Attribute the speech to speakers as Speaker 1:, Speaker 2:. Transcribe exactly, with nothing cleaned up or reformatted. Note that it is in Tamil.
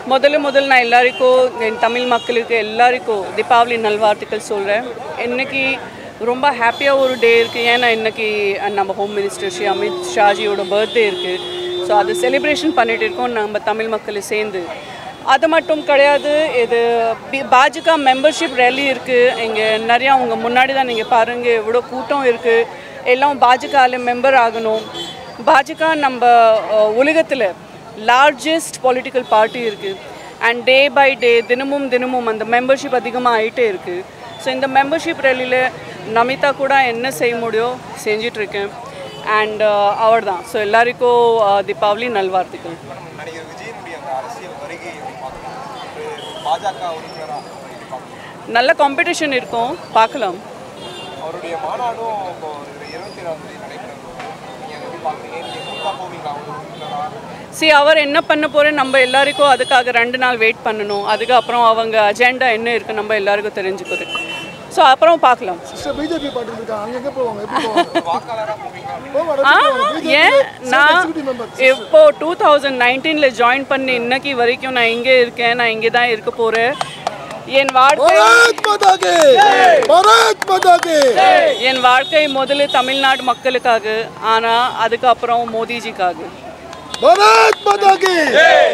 Speaker 1: முதல்ல முதல்ல நான் எல்லாருக்கும் என் தமிழ் மக்களுக்கு எல்லாருக்கும் தீபாவளி நல்வாழ்த்துக்கள் சொல்கிறேன். இன்னைக்கு ரொம்ப ஹாப்பியாக ஒரு டே இருக்குது. ஏன்னா இன்னைக்கு நம்ம ஹோம் மினிஸ்டர் ஸ்ரீ அமித் ஷாஜியோட பர்த்டே இருக்குது. ஸோ அது செலிப்ரேஷன் பண்ணிகிட்டு இருக்கோம் நம்ம தமிழ் மக்களை சேர்ந்து. அது மட்டும் கிடையாது, இது பாஜக மெம்பர்ஷிப் ரேலி இருக்குது. இங்கே நிறையா அவங்க முன்னாடி தான் நீங்கள் பாருங்கள் இவ்வளோ கூட்டம் இருக்குது. எல்லாம் பாஜகவில் மெம்பர் ஆகணும். பாஜக நம்ம உலகத்தில் லார்ஜஸ்ட் பொலிட்டிக்கல் பார்ட்டி இருக்குது. அண்ட் டே பை டே தினமும் தினமும் அந்த மெம்பர்ஷிப் அதிகமாக ஆகிட்டே இருக்குது. ஸோ இந்த மெம்பர்ஷிப் ரேலியில் நமிதா கூட என்ன செய்ய முடியும் செஞ்சிட்ருக்கேன். அண்ட் அவர் தான். ஸோ எல்லாருக்கும் தீபாவளி நல்வாழ்த்துக்கள். நல்ல காம்படிஷன் இருக்கும், பார்க்கலாம். அவருடைய மாநாடும் சி அவர் என்ன பண்ண போகிறேன் நம்ம எல்லாருக்கும் அதுக்காக ரெண்டு நாள் வெயிட் பண்ணணும். அதுக்கப்புறம் அவங்க அஜெண்டா என்ன இருக்குது நம்ம எல்லாருக்கும் தெரிஞ்சுக்கிறோம். ஸோ அப்புறம் பார்க்கலாம். ஏன் நான் இப்போ டூ தௌசண்ட் நைன்டீனில் ஜாயின் பண்ணி இன்னைக்கு வரைக்கும் நான் இங்கே இருக்கேன். நான் இங்கே தான் இருக்க போகிறேன். என் வாழ்க்கை என் வாழ்க்கை முதல்ல தமிழ்நாடு மக்களுக்காக, ஆனால் அதுக்கப்புறம் மோடிஜிக்காக.